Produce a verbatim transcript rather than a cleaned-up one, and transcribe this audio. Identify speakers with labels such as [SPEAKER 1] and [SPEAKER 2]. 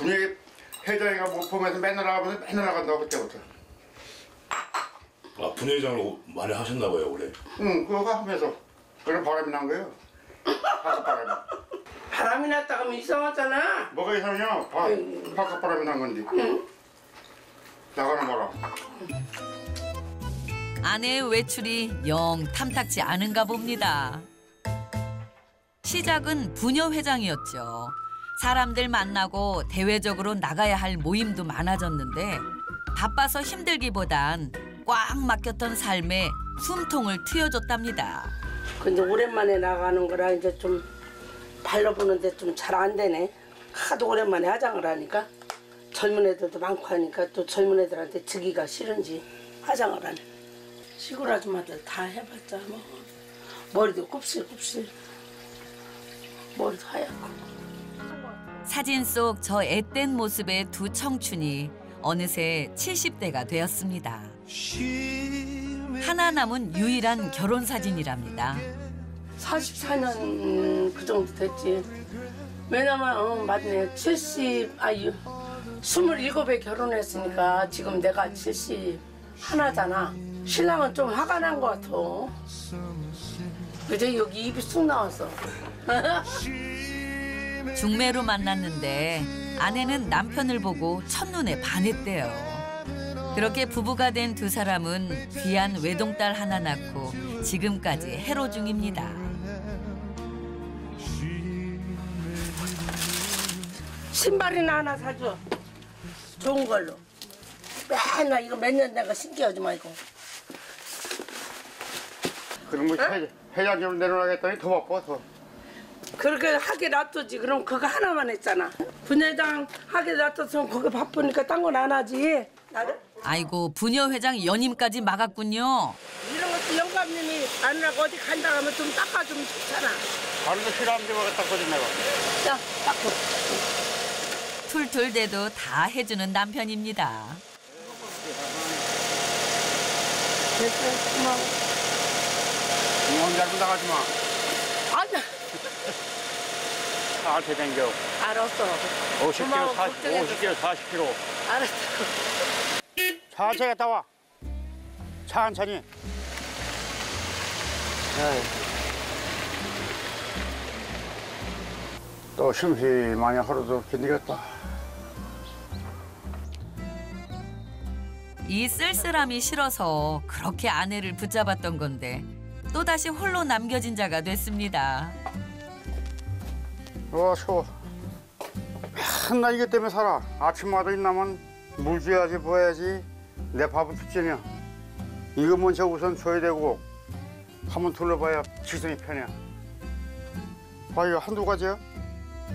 [SPEAKER 1] 분위기 회장이가 못 보면서 맨날 나가면서 맨날 나간다고 그때부터.
[SPEAKER 2] 아, 분회장을 많이 하셨나 봐요, 올해.
[SPEAKER 1] 응, 그거 하면서 그런 바람이 난 거예요. 바깥 바람이.
[SPEAKER 3] 바람이 났다가 하면 이상하잖아.
[SPEAKER 1] 뭐가 이상해요? 바, 바깥 바람이 난 건데.
[SPEAKER 3] 응.
[SPEAKER 1] 나가는 바람.
[SPEAKER 4] 아내의 외출이 영 탐탁지 않은가 봅니다. 시작은 부녀회장이었죠. 사람들 만나고 대외적으로 나가야 할 모임도 많아졌는데 바빠서 힘들기보단 꽉 막혔던 삶에 숨통을 트여줬답니다.
[SPEAKER 3] 근데 오랜만에 나가는 거라 이제 좀 발로 보는데 좀 잘 안 되네. 하도 오랜만에 화장을 하니까 젊은 애들도 많고 하니까 또 젊은 애들한테 지기가 싫은지 화장을 안 해. 시골 아줌마들 다 해봤자 뭐 머리도 곱슬곱슬 머리도 하얗고.
[SPEAKER 4] 사진 속 저 앳된 모습의 두 청춘이 어느새 칠십 대가 되었습니다. 하나 남은 유일한 결혼 사진이랍니다.
[SPEAKER 3] 사십사 년 그 정도 됐지. 왜냐면 어, 맞네. 칠십 아유 스물일곱에 결혼했으니까 지금 내가 칠십 하나잖아. 신랑은 좀 화가 난 것 같아. 그저 여기 입이 쑥 나왔어.
[SPEAKER 4] 중매로 만났는데 아내는 남편을 보고 첫눈에 반했대요. 그렇게 부부가 된 두 사람은 귀한 외동딸 하나 낳고 지금까지 해로 중입니다.
[SPEAKER 3] 신발이나 하나 사줘. 좋은 걸로. 맨날 이거 몇 년 내가 신기하지 말고.
[SPEAKER 1] 그럼 뭐 회, 회장 좀 내려놔겠다니 더 바빠 더.
[SPEAKER 3] 그렇게 하게 놔두지. 그럼 그거 하나만 했잖아. 분회장 하게 놔뒀으면 거기 바쁘니까 딴 건 안 하지. 나를?
[SPEAKER 4] 아이고 부녀회장 연임까지 막았군요.
[SPEAKER 3] 이런 것도 영감님이 아니라고 어디 간다 하면 좀 닦아주면 좋잖아.
[SPEAKER 1] 다른 거 싫어하면 좀 닦아준 내가.
[SPEAKER 3] 자, 닦고.
[SPEAKER 4] 툴툴대도 다 해주는 남편입니다.
[SPEAKER 3] 됐어, 고마워.
[SPEAKER 1] 너 혼자 알고 나가지 마.
[SPEAKER 3] 아니야.
[SPEAKER 1] 나한테 댕겨.
[SPEAKER 3] 알았어.
[SPEAKER 1] 오십 킬로그램, 사십, 오십 킬로그램, 사십 킬로그램.
[SPEAKER 3] 알았어.
[SPEAKER 1] 천천히 갔다 와. 천천히. 에이. 또 심심하니 하루도 견디겠다.
[SPEAKER 4] 이 쓸쓸함이 싫어서 그렇게 아내를 붙잡았던 건데 또다시 홀로 남겨진 자가 됐습니다.
[SPEAKER 1] 와, 추워. 맨날 이것 때문에 살아. 아침마다 일어나면 물 줘야지, 뭐 해야지. 내 밥은 죽지냐. 이거 먼저 우선 줘야 되고 한번 둘러봐야 기성이 편해. 아, 이거 한두 가지야?